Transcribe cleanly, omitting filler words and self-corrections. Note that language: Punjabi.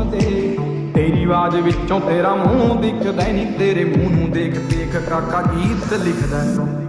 ਸੁਣਦੇ। ਤੇਰੀ ਆਵਾਜ਼ ਵਿੱਚੋਂ ਤੇਰਾ ਮੂੰਹ ਦਿਖਦਾ ਨੀ, ਤੇਰੇ ਮੂੰਹ ਨੂੰ ਦੇਖ ਦੇਖ ਕਾਕਾ ਗੀਤ ਲਿਖਦਾ ਤੂੰ।